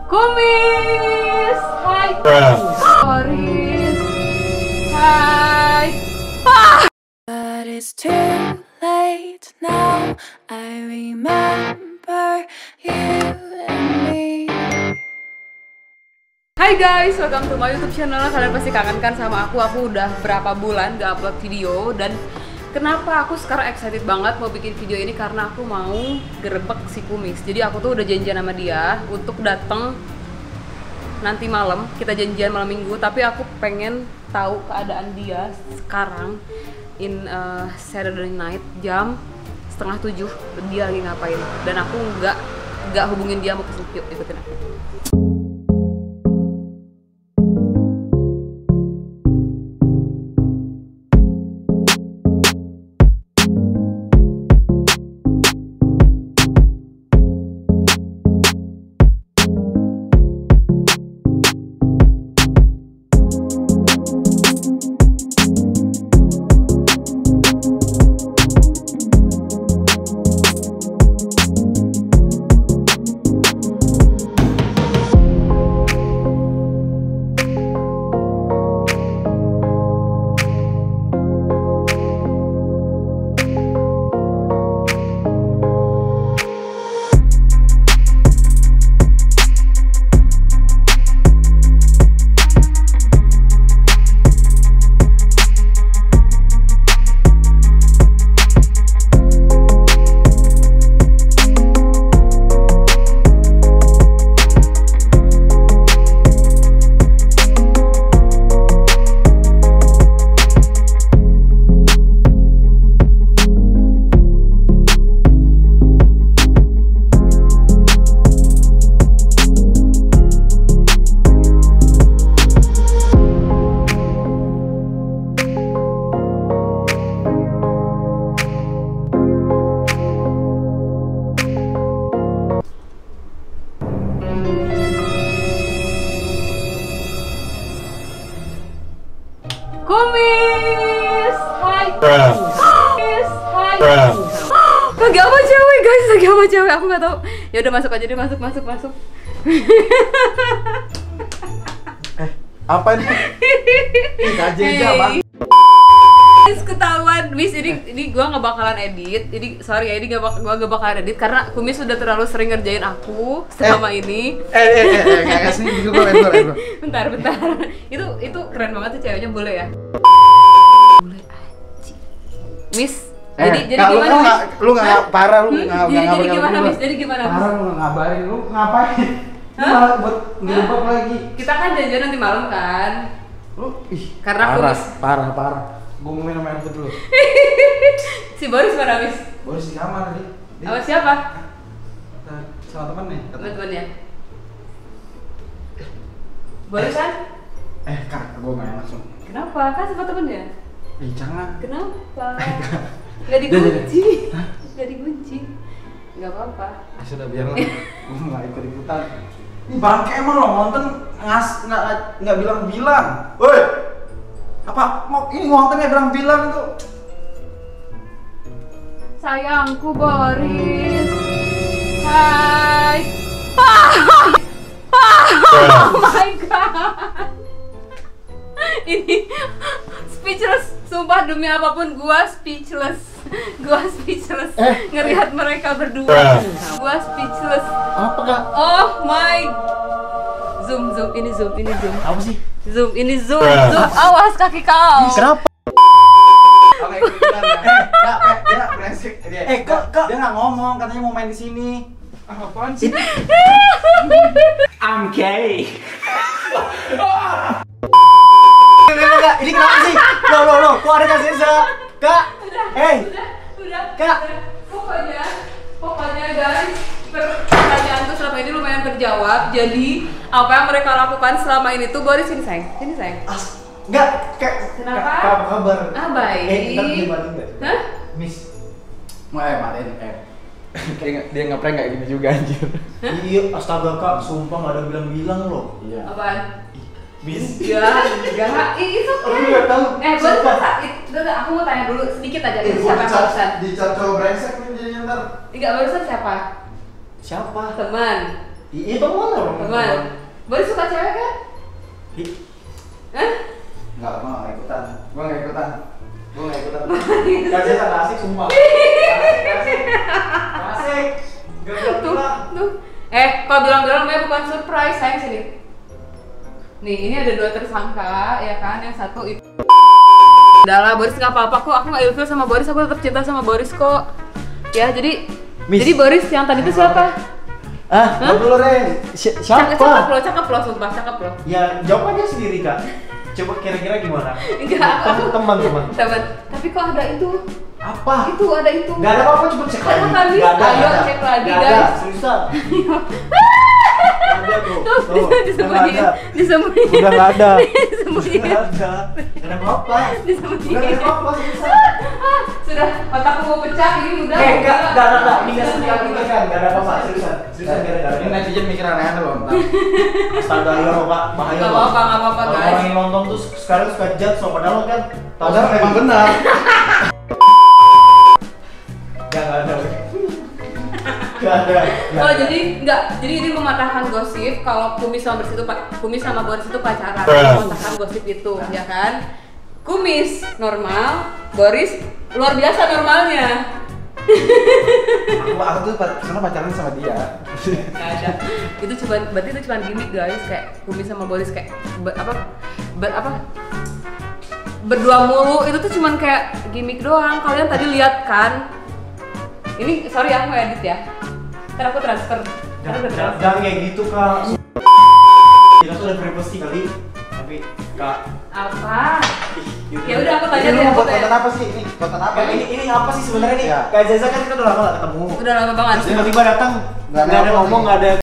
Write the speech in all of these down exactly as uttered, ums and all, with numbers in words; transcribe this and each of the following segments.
Kumis, hai. Boris, hai. Ah! But it's too late now. I remember you and me. Hai guys, welcome to my YouTube channel. Kalian pasti kangen kan sama aku. Aku udah berapa bulan gak upload video. Dan kenapa aku sekarang excited banget mau bikin video ini? Karena aku mau gerebek si Kumis. Jadi aku tuh udah janjian sama dia untuk dateng nanti malam. Kita janjian malam minggu. Tapi aku pengen tahu keadaan dia sekarang in uh, Saturday night jam setengah tujuh. Dia lagi ngapain? Dan aku nggak nggak hubungin dia mau kesini. Yuk ikutin aku. Kumis, hai. Kumis, hai. Lagi apa cewek guys? Lagi apa cewek? Aku nggak tahu. Ya udah masuk aja deh, masuk, masuk, masuk. Eh, apa ini? Ih, kaji aja, Bang. Guys, ketahuan, Miss, ini ini gua nggak bakalan edit. Jadi sorry ya, ini gak bak gua gak bakalan edit karena Kumis sudah terlalu sering ngerjain aku selama eh, ini. Eh, eh, eh, eh, kayak sini juga gue, gue, gue. Bentar, bentar. Itu itu keren banget tuh ceweknya, boleh ya? Boleh aja. Miss, Eh, jadi jadi nah, gimana, lu, Miss? Lu nggak Hah? parah, lu Hmm? nggak Jadi, nggak jadi gimana, Miss? Jadi gimana, Miss? Parah, lu nggak ngabarin, lu ngapain? Lu Hah? malah buat ngerebek lagi. Kita kan janjian nanti malam kan? Lu, ih, Karena parah, Kumis. parah, parah. Gue mau minum air putih dulu. Si Boris mana, Miss? Boris di kamar tadi. Sama siapa? Sama temen nih. Teman-temannya. Boris kan? Eh, kak, gue main langsung. Kenapa? Kan sama temennya. Ih, jangan. Kenapa? Gak dikunci. Gak dikunci. Gak apa-apa. Ah, sudah biarlah. Gue nggak ikut ikutan. Ini bangke emang lo ngonten ngas nggak nggak bilang-bilang. Woi, apa mau ini ngontennya bilang-bilang itu? Sayangku Boris. Hai. Ah! Oh my god. Ini speechless. Sumpah demi apapun gua speechless. Gua speechless Eh. ngelihat mereka berdua. Gua speechless. Apa kak? Oh my. Zoom, zoom, ini zoom, ini zoom. Apa sih? Zoom, ini zoom, zoom. Awas kaki kau. Kenapa? Oke, ikutan ya. Eh, enggak, eh, dia brengsek dia. Eh, kok, kok dia nggak ngomong, katanya mau main di sini. Apaan sih? I'm gay. Enggak, ini kenapa sih? Loh, loh, loh, kok ada Kak Zeza? Kak, eh, Udah, Kak. udah. Pokoknya, pokoknya guys, pertanyaan tuh selama ini lumayan terjawab. Jadi apa yang mereka lakukan selama ini tuh, Boris sini sayang, sini sayang. As, enggak, kayak Kenapa? Kak, apa kabar? Ah baik. Eh, kita dimatiin nggak? Hah? Miss, mau eh matiin eh. Kayak dia ngeprank kayak gini juga anjir. Iya, astaga kak, sumpah nggak ada bilang-bilang loh. Iya. Apaan? Bis. Enggak, enggak. Ih, itu Aku nggak tahu. Eh, baru Sumpah. saat itu, aku mau tanya dulu sedikit aja. Eh, Itu gua siapa yang dicat- barusan? dicat cowok brengsek nih jadinya ntar. Enggak, barusan siapa? Siapa? Teman. Iya teman orang. Teman. Boris suka cewek kan? Ih, Hah? Enggak, gua nggak ikutan. Gua nggak ikutan. Gua nggak ikutan. kasih tak asik sumpah. Asik, asik. Asik. Gak Tuh, pernah. tuh. Eh, kalau bilang-bilang namanya bukan surprise, sayang sini. Nih, ini ada dua tersangka, ya kan? Yang satu itu. Udah lah, Boris nggak apa-apa kok. Aku nggak ilfil sama Boris, aku tetap cinta sama Boris kok. Ya, jadi, Miss. jadi Boris yang tadi itu siapa? Ah, Hah? dulu Ren. Si- Cakep, cakep Siapa? loh, cakep loh, sumpah, cakep loh. Ya jawab aja sendiri kak. Coba kira-kira gimana? Enggak, aku Teman-teman. Teman, tapi kok ada itu? Apa? Itu ada itu. Gak ada apa-apa, coba cek lagi. Kata Miss, Gak ada, ayo gak ada. cek lagi, Gak ada, guys. seriusan. Gak ada tuh. Tuh, Tuh, disembunyiin, udah nggak ada. disembunyiin. Udah nggak ada. Disembunyiin. Gak ada. Gak ada apa-apa. Disembunyiin. Gak ada apa-apa, seriusan. Ah, sudah otakku mau pecah ini udah. Eh, enggak, enggak, enggak, enggak. Ini Bisa gak sedih, nih. kan? Gak ada apa-apa, seriusan. Seriusan, gak ada, gak ada. Ini netizen mikir aneh-aneh loh. Ntar. Astaga, iya loh pak, bahaya Nggak loh. apa-apa, nggak apa-apa, Kalau guys. orang yang nonton tuh sekarang suka judge loh, padahal kan tahu Padahal sendiri. emang benar. Gak, gak ada. Gak ada. Gak Oh ada. jadi enggak, jadi ini mematahkan gosip kalau Kumis sama Boris itu pa- Kumis sama Boris itu pacaran, mematahkan gosip itu, ya kan? Kumis normal, Boris luar biasa normalnya. Aku aku tuh pa- karena pacaran sama dia. Nggak ada. Itu cuma berarti itu cuma gimmick guys, kayak Kumis sama Boris kayak ber, apa ber, apa berdua mulu itu tuh cuman kayak gimmick doang. Kalian tadi lihat kan? Ini sorry aku edit ya. Ntar aku transfer. Ntar Jangan, aku jangan, transfer. jangan kayak gitu kak. Kita tuh udah privacy kali, tapi kak. Apa? ih, Ya udah aku tanya Ini lu deh. mau Aku buat tanya. konten apa sih? Ini konten apa? Kayak ini ini apa sih sebenarnya nih? Iya. Kayak Zaza kan kita udah lama gak ketemu. Udah lama banget. Terus tiba-tiba datang, Nggak nggak ada ada ngomong, apa-apa. nggak ada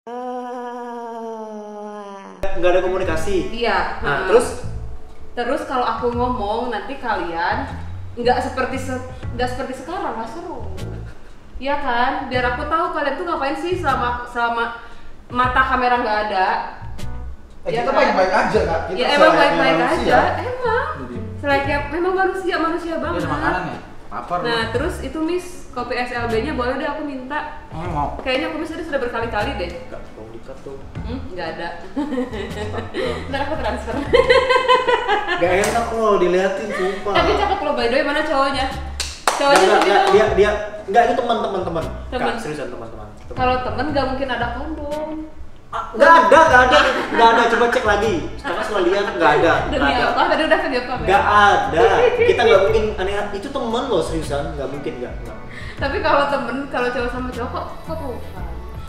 nggak ada komunikasi. Iya. Nah, Nah, terus terus kalau aku ngomong nanti kalian nggak seperti se- nggak seperti sekarang, nggak seru. Iya kan? Biar aku tahu kalian tuh ngapain sih selama selama mata kamera nggak ada. Eh, Iya kita kan? baik-baik aja kak. Kita Ya emang selayaknya baik-baik manusia. aja, emang. Jadi, Selayaknya memang manusia manusia Ini banget. ada makanan ya? Lapar. Nah terus itu Miss kopi S L B-nya boleh deh aku minta. Oh, mau. Kayaknya aku Miss tadi sudah berkali-kali deh. nggak mau dikat tuh. Hmm, nggak ada. Ntar aku transfer. Gak enak loh diliatin sumpah. Tapi cakep loh, by the way, mana cowoknya? Cowoknya Nggak, sendiri nggak, dong. dia dia nggak itu teman-teman teman. Teman. Kak, seriusan teman-teman. Teman. Kalau temen nggak mungkin ada kondom. Ah, nggak ada, nggak ada, nggak ada. Coba cek lagi. Sekarang setelah lihat nggak ada. Demi Nggak ada. apa? Tadi udah video kamera. Nggak ada. Kita nggak mungkin aneh. Itu teman loh seriusan. Nggak mungkin nggak. nggak. Tapi kalau temen, kalau cowok sama cowok kok kok pelukan?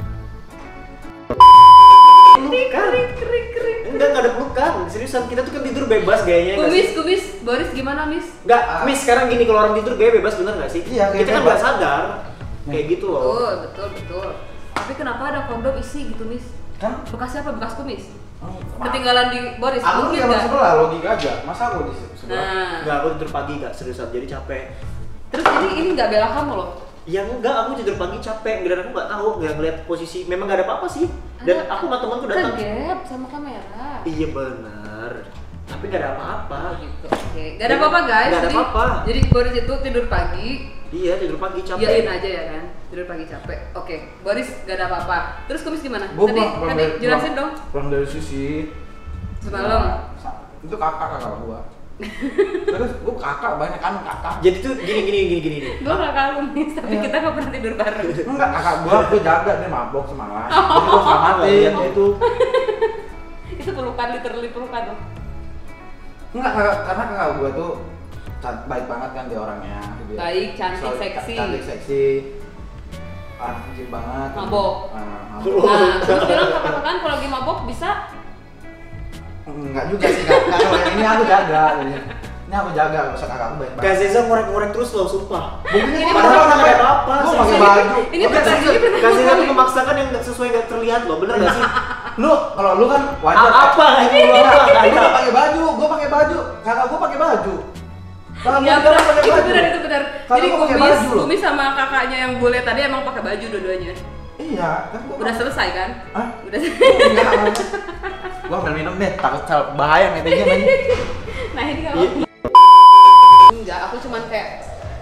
Krik Pelukan. krik krik krik. Enggak, nggak ada pelukan. Seriusan kita tuh kan tidur bebas gayanya. nggak Kumis sih? kumis, Boris gimana Miss? Nggak, Miss sekarang gini kalau orang tidur gaya bebas bener nggak sih? Iya, gaya Kita kan bebas. nggak sadar. Kayak gitu loh. Betul betul betul. Tapi kenapa ada kondom isi gitu Miss? Kan? Bekasnya apa? Bekas kumis? Oh, Ketinggalan di Boris? Aku tuh Mungkin yang nggak? sebelah logika aja. Masa aku di sebelah? Nah, Nggak, aku tidur pagi nggak seriusan. Jadi capek. terus ini ini nggak bela kamu loh. Ya enggak, aku tidur pagi capek, dan aku nggak tahu, nggak ngeliat posisi, memang nggak ada apa-apa sih. Dan Ada- aku sama temanku datang. Kegap sama kamera. Iya benar, tapi nggak ada apa-apa. Oh gitu. Oke. Gak ada apa-apa guys. Nggak ada Jadi- apa-apa. Jadi Boris itu tidur pagi, Iya tidur pagi capek. iyain aja ya kan. Tidur pagi capek. Oke. Boris gak ada apa-apa. Terus Kumis gimana? Gua tadi pulang- pulang tadi dari- jelasin pulang- dong. Pulang dari Susi. Semalam. Itu kakak kakak gua. Terus gua kakak banyak kan kakak. Jadi tuh gini gini gini gini. nih. Gue gak kalung nih, tapi Iya. kita gak pernah tidur bareng. Enggak, kakak gua gua jaga dia mabok semalam. Jadi gua selamatin Iya. itu. Itu pelukan, literally pelukan loh. Enggak, kakak, karena kakak gua tuh can- baik banget kan dia orangnya. Dia Baik, cantik, selalu- seksi. Cantik, seksi. Anak kecil banget. Mabok. Ah, mabok. Nah, terus bilang kakak kan kalau lagi mabok bisa. Enggak juga sih, Kak. Nggak, kalau yang ini aku jaga. Ini aku jaga, usah kakak aku baik Kak banget. Zeza ngorek-ngorek terus loh, sumpah. Buktinya Ini gua padahal pakai- nggak ada apa-apa, Gua serius. pakai baju. Ini Oke, benar, serius. ini benar. Kak Zeza tuh memaksakan yang nggak sesuai nggak terlihat loh, bener nggak sih? Lu kalau lu kan wajar. A- apa itu lu apa? Nggak Lu ada. nggak pakai baju, gua pakai baju. Kakak gua pakai baju. Kakak Ya gua benar, pakai itu baju. benar, itu benar. Kakak Jadi gua pakai Kumis, baju loh. Kumis sama kakaknya yang bule tadi emang pakai baju dua-duanya. Iya, kan gua Udah selesai kan? Hah? Udah. Enggak. Gua ambil minum deh, takut salah bahaya netizen ini. Nah ini kalau Iya. enggak, aku cuman kayak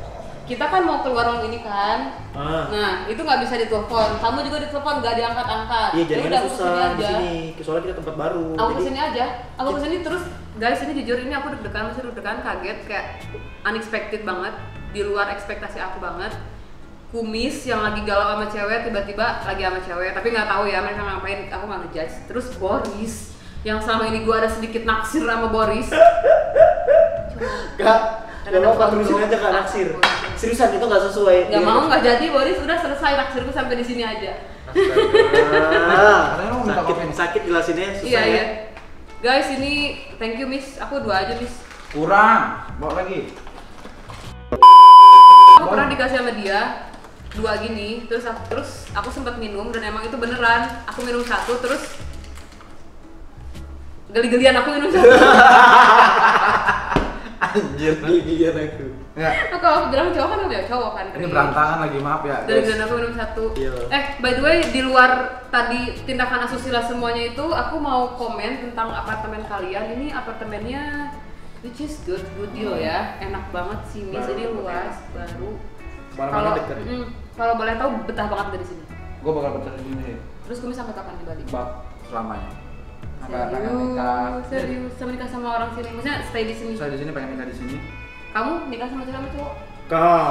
kita kan mau keluar warung ini kan. Ah. Nah, itu nggak bisa ditelepon. Kamu juga ditelepon nggak diangkat-angkat. Iya, Ya jadi udah, aku susah kesini di aja. sini. Soalnya kita tempat baru. Aku jadi kesini aja. Aku kesini terus guys ini jujur ini aku deg-degan, masih deg-degan, kaget kayak unexpected banget, di luar ekspektasi aku banget. Kumis yang lagi galau sama cewek tiba-tiba lagi sama cewek, tapi nggak tahu ya mereka ngapain, aku nggak ngejudge. Terus Boris yang selama ini gua ada sedikit naksir sama Boris. Kak, gak apa-apa terusin aja Kak naksir. Seriusan itu nggak sesuai. Nggak Iya. mau nggak jadi Boris, udah selesai naksirku sampai di sini aja. Astaga. Katanya lu minta sakit kopi. sakit jelasinnya susah Iya ya. iya. Guys ini thank you miss, aku dua aja miss. Kurang, bawa lagi. Aku pernah dikasih sama dia dua gini, terus aku, terus aku sempat minum dan emang itu beneran. Aku minum satu terus geli-gelian aku minum satu. Anjir. Giliran aku. Enggak. Nah, kalau aku bilang cowok kan aku ya cowok kan. Ini berantakan lagi, maaf ya. Dan Guys. dan aku minum satu. Iya. Eh, by the way, di luar tadi tindakan asusila semuanya itu, aku mau komen tentang apartemen kalian. Ini apartemennya, which is good, good deal ya. Enak banget sih, Miss. Baru, Ini luas, baru. Mana-mana deket. mm, kalau boleh tahu betah banget dari sini. Gue bakal betah di sini. Terus kamu sampai kapan di Bali? Bak selamanya. Sampai anak nikah. Serius, serius. Sama nikah sama orang sini. Maksudnya stay di sini. Saya di sini pengen nikah di sini. Kamu nikah sama cewek sama cowok? Kak.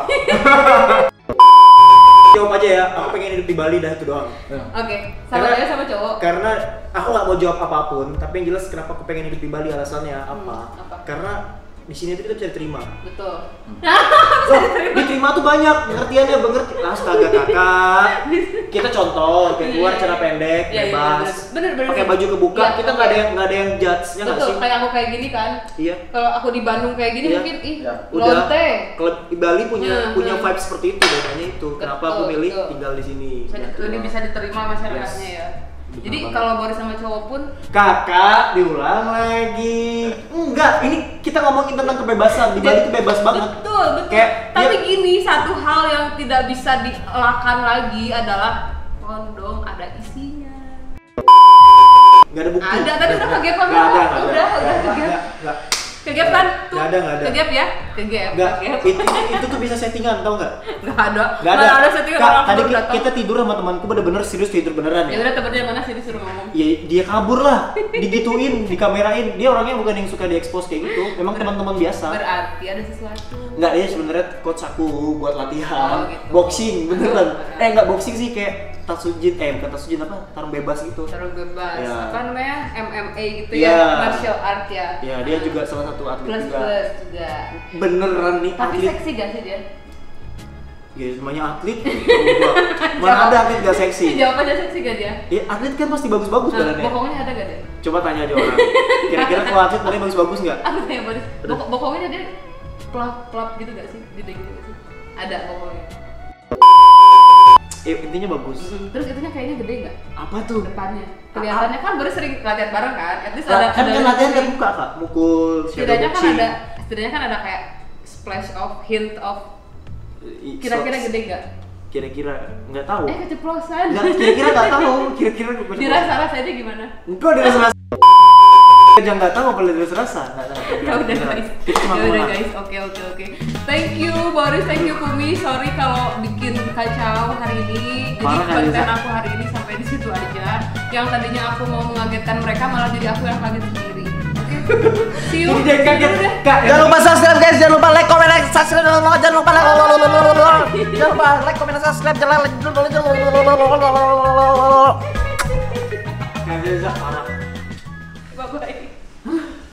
Jawab aja ya, aku pengen hidup di Bali dah itu doang. Ya. Oke, sama Karena- cewek sama cowok. Karena aku nggak mau jawab apapun, tapi yang jelas kenapa aku pengen hidup di Bali alasannya apa? Hmm, apa? Karena di sini tuh kita bisa diterima. Betul. Loh, diterima tuh banyak, pengertiannya mengerti. Astaga kakak, kita contoh kayak keluar Iya, cara iya. pendek, Iya, iya, bebas, bener, bener, pakai bener. baju kebuka, Iya, kita nggak ada yang nggak ada yang judge, ya nggak Betul, sih? kayak aku kayak gini kan. Iya. Kalau aku di Bandung kayak gini Iya. mungkin ih Ya, Udah, lonte. kalau di Bali punya Hmm, punya hmm. vibe seperti itu, makanya itu. Kenapa aku Betul, milih betul. tinggal di sini? Bisa, Ya, lebih bisa diterima masyarakatnya Yes. ya. Betul Jadi banget. kalau Boris sama cowok pun Kakak, diulang lagi. Enggak, ini kita ngomongin tentang kebebasan. Di Bali itu bebas banget. betul, betul. Kayak Tapi dia- gini, satu hal yang tidak bisa dielakkan lagi adalah kondom ada isinya. Nggak ada bukti. Ada, tadi udah kegep kan? Nggak ada, nggak ada. Udah, udah Nggak, kegep. nggak, nggak. Kegep kan? Tuh. Nggak ada, nggak ada. Kegep ya? Kegep. Nggak, kegep. itu, itu tuh bisa settingan, tau nggak? Nggak ada. Nggak ada. Nggak ada settingan Kak, orang tadi baru ki- datang. kita tidur sama temanku bener-bener serius tidur beneran Ya ya. udah temennya mana sih disuruh ngomong. Ya dia kabur lah, digituin, dikamerain. Dia orangnya bukan yang suka diekspos kayak gitu. Memang teman-teman biasa. Berarti ada sesuatu. Enggak, dia sebenarnya coach aku buat latihan Oh, gitu. boxing beneran. Eh enggak boxing sih, kayak tatsujin, eh bukan tatsujin apa? Tarung bebas gitu. Taruh bebas. Ya. Apa namanya? M M A gitu Ya. ya. Martial art ya. Ya, dia juga salah satu atlet plus juga. plus juga. Beneran nih Tapi atlet. seksi gak sih dia? Ya namanya atlet. Coba. Mana ada atlet gak seksi? Jawabannya seksi gak dia? Ya atlet kan pasti bagus-bagus Nah, badannya. bokongnya ada gak dia? Coba tanya aja orang. Kira-kira kalau atlet badannya bagus-bagus nggak? Aku tanya Boris, bok- bokongnya dia plop-plop gitu gak sih? Gede gitu gak sih? Ada bokongnya. Eh intinya bagus. Terus itunya kayaknya gede gak? Apa tuh? Depannya. Kelihatannya kan Boris sering latihan bareng kan? At least Lah, ada kan ada kan latihan kan buka kak, mukul setidaknya kan boxing. ada setidaknya kan ada kayak splash of hint of I- kira-kira so- gede gak? Kira-kira nggak tahu. Eh keceplosan. Nggak, kira-kira nggak tahu. Kira-kira gue Dirasa-rasanya gimana? Kok dirasa-rasa? Aja nggak tahu apa dirasa-rasa. Nggak tahu. Ya udah Beneran. guys, Kita cuma ya udah ngomong. guys, oke oke oke. Thank you Boris, thank you Kumi. Sorry kalau bikin kacau hari ini. Jadi Parah kali, konten Za. aku hari ini sampai di situ aja. Yang tadinya aku mau mengagetkan mereka malah jadi aku yang kaget sendiri. Oke, see you. Jadi jangan kaget. See you deh. Kak, Jangan lupa subscribe guys, jangan lupa like, comment, like, subscribe, jangan lupa jangan lupa like, jangan lupa like, comment, subscribe, jangan like, Nggak bisa parah. Bye bye.